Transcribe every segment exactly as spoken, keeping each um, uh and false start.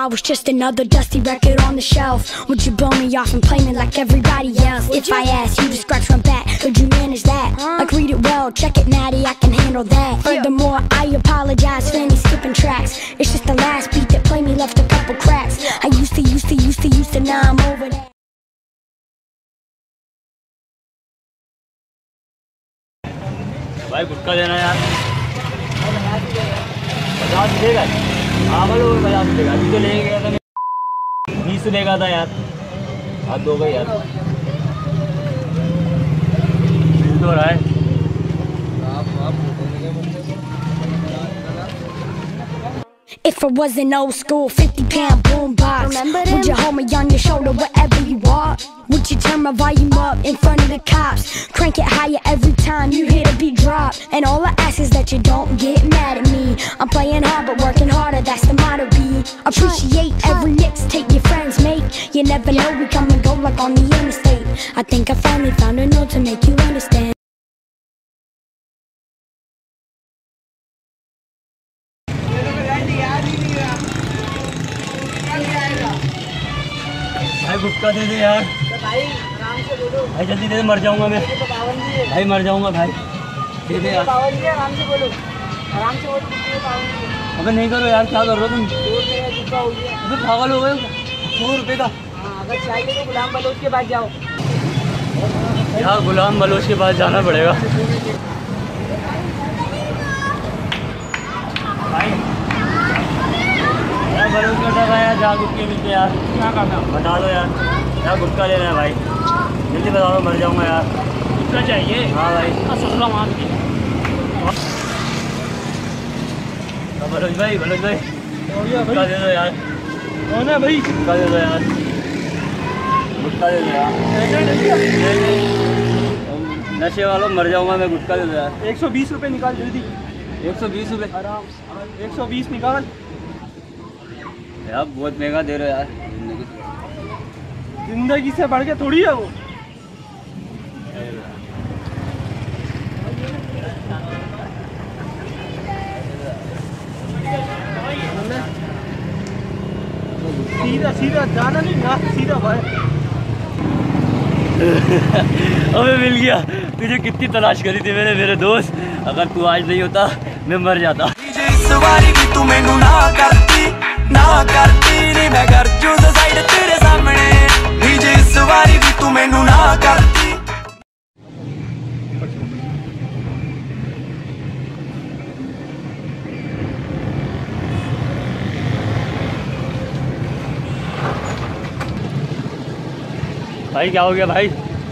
I was just another dusty record on the shelf? Would you blow me off and play me like everybody else? If I asked you to scratch my back, could you manage that? Like read it well, check it natty, I can handle that. Furthermore, I apologize for any skipping tracks. It's just the last beat that played me left a couple cracks. I used to, used to, used to, used to, now I'm over that. भाई गुटखा देना यार, पचास देगा? हाँ बोलो पचास देगा। अभी तो ले गया था, बीस देगा था यार, हाथ दो गई यार, मिल तो रहा है। If it was an old school fifty pound boombox, would you hold me on your shoulder wherever you walk? Would you turn my volume up in front of the cops? Crank it higher every time you hear the beat drop. And all I ask is that you don't get mad at me. I'm playing hard but working harder, that's the motto be. Appreciate every mixtape your friends make. You never know, we come and go like on the interstate. I think I finally found a note to make you understand. भाई गुटखा दे दे यार भाई, आराम से बोलो भाई, जल्दी दे दे, मर जाऊंगा मैं भाई, मर जाऊंगा भाई, दे दे यार, आराम से बोलो, आराम से बोलो। अबे नहीं करो यार, क्या कर रहे हो तुम? अबे पागल हो गए, सौ रुपये का। अगर चाहिए तो गुलाम बलोच के पास जाओ यार, गुलाम बलोच के पास जाना पड़ेगा भाई। यार बलोच करता था यार, जा गुटके मिलते यार, क्या करना बता दो यार, यार गुटखा लेना है भाई, जल्दी बता दो, मर जाऊंगा यार। गुटखा चाहिए? हाँ भाई, ससुरा मांग की। बलोच भाई, बलोच भाई गुटखा दे दो यार, कौन है भाई? गुटखा दे दो यार, गुटखा दे दो यार, नशे वालों मर जाऊंगा मैं, गुटखा दे दो यार। एक सौ बीस रुपये निकाल जल्दी, एक सौ बीस रुपये आराम, एक सौ बीस निकाल यार, बहुत महंगा दे रहे हो यार। जिंदगी से बढ़ के थोड़ी है वो। सीधा सीधा जाना नहीं ना, सीधा भाई। अबे मिल गया, तुझे कितनी तलाश करी थी मैंने मेरे दोस्त, अगर तू आज नहीं होता मैं मर जाता। इस बारी भी तू मैनू ना करती, ना करती नी मैं कर जू साइड तेरे सामने, डीजे इस बारी भी तू मैनू ना करती। भाई क्या हो गया भाई?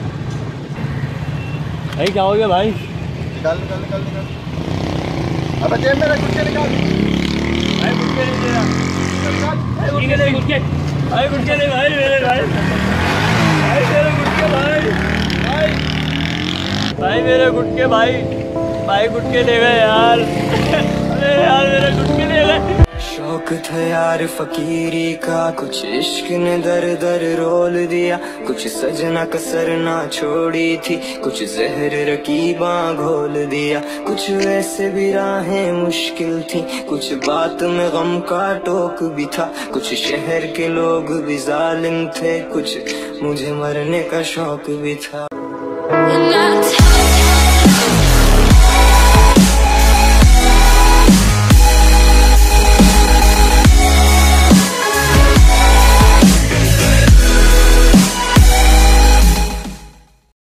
भाई क्या हो गया भाई? निकाल निकाल निकाल निकाल। अबे जेब में रख, गुटके निकाल। भाई गुटके नहीं दे रहा, भाई गुटके ले, गुटके भाई, गुटके ले भाई मेरे भाई, भाई मेरे गुटके भाई, भाई भाई मेरे गुटके भाई, भाई गुटके ले गए यार, अरे यार मेरे गुटके ले गए। शौक था यार फकीरी का, कुछ इश्क ने दर दर रोल दिया, कुछ सजना कसर ना छोड़ी थी, कुछ जहर रकीबा घोल दिया, कुछ वैसे भी राहें मुश्किल थी, कुछ बात में गम का टोक भी था, कुछ शहर के लोग भी जालिम थे, कुछ मुझे मरने का शौक भी था।